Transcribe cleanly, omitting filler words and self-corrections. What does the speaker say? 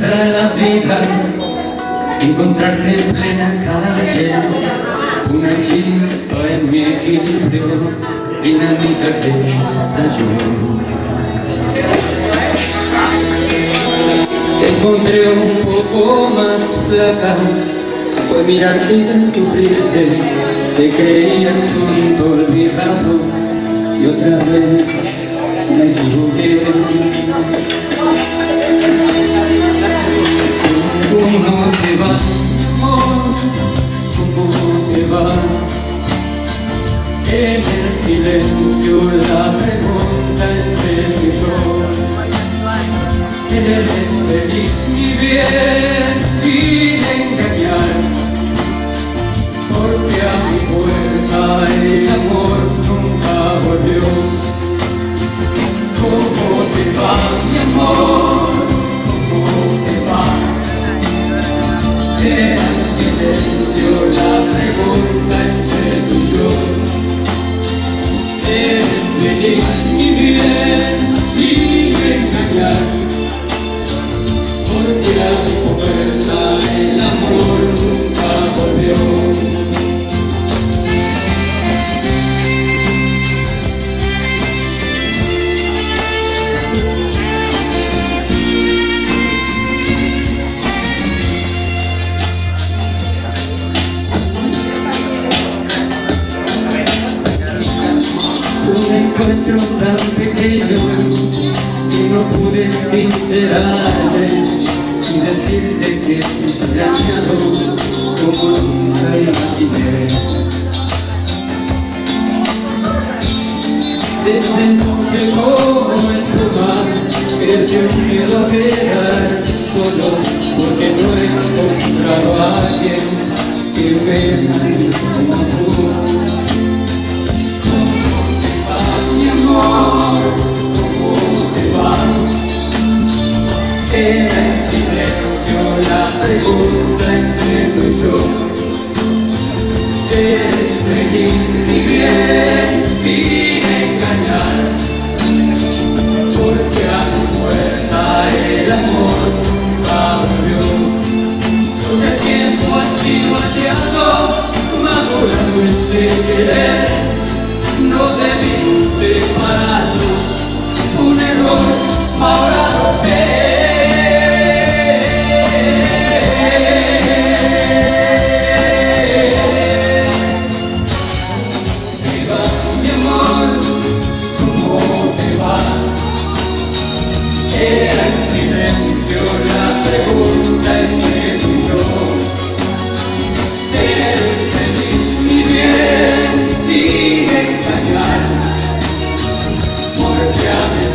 da la vida encontrarte en plena calle, una chispa en mi equilibrio, dinamita que estalló. Te encontré un poco más flaca, fue mirarte y descubrirte que creías un tonto olvidado y otra vez me equivoqué. ¿Cómo te vas, amor? ¿Cómo te va? En el silencio la pregunta entre tú y yo. Eres feliz y bien sin engañar, porque a mi puerta el amor nunca volvió. ¿Cómo te va, mi amor? ¿Cómo te va? En el silencio la pregunta entre tú y yo. Eres feliz y bien sin engañar, porque a mi puerta el amor nunca volvió. Un encuentro tan pequeño que no pude sincerarme y decirte que te he extrañado como nunca imaginé. Desde entonces como espuma creció un miedo a quedar solo, porque no he encontrado a alguien que me ame como tú. Mi amor, ¿cómo te va? En el silencio la pregunta entre tú y yo. Eres feliz y bien sin engañar, porque a tu puerta el amor nunca volvió. Porque el tiempo ha sido aliado, madurando este querer. No debí separarnos, un error, ahora lo sé. ¿Te vas, mi amor? ¿Cómo te va? Era en silencio la pregunta entre tú y yo. Eres feliz y bien sin engañar, porque a